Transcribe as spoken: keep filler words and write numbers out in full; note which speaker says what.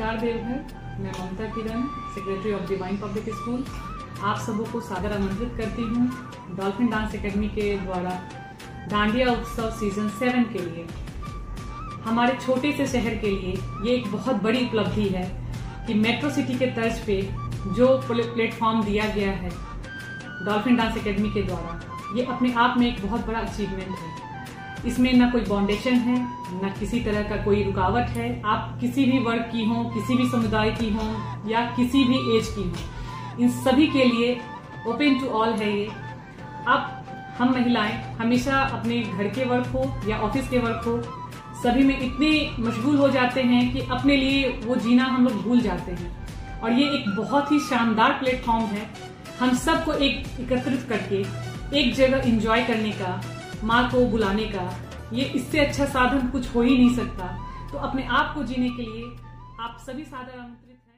Speaker 1: नमस्कार देवघर, मैं Mamta Kiran, secretary of divine public school, आप सबों को सादर आमंत्रित करती हूँ डॉल्फिन डांस एकेडमी के द्वारा डांडिया उत्सव सीजन सेवन के लिए। हमारे छोटे से शहर के लिए ये एक बहुत बड़ी उपलब्धि है कि मेट्रो सिटी के तर्ज पे जो प्लेटफॉर्म दिया गया है डॉल्फिन डांस एकेडमी के द्वारा, ये अपने आप में एक बहुत बड़ा अचीवमेंट है। इसमें ना कोई बाउंडेशन है, ना किसी तरह का कोई रुकावट है। आप किसी भी वर्ग की हो, किसी भी समुदाय की हो या किसी भी एज की हो, इन सभी के लिए ओपन टू ऑल है ये। आप हम महिलाएं हमेशा अपने घर के वर्क हो या ऑफिस के वर्क हो, सभी में इतने मशगूल हो जाते हैं कि अपने लिए वो जीना हम लोग भूल जाते हैं। और ये एक बहुत ही शानदार प्लेटफॉर्म है हम सबको एक एकत्रित करके एक जगह एंजॉय करने का, माँ को बुलाने का। ये इससे अच्छा साधन कुछ हो ही नहीं सकता। तो अपने आप को जीने के लिए आप सभी सादर आमंत्रित हैं।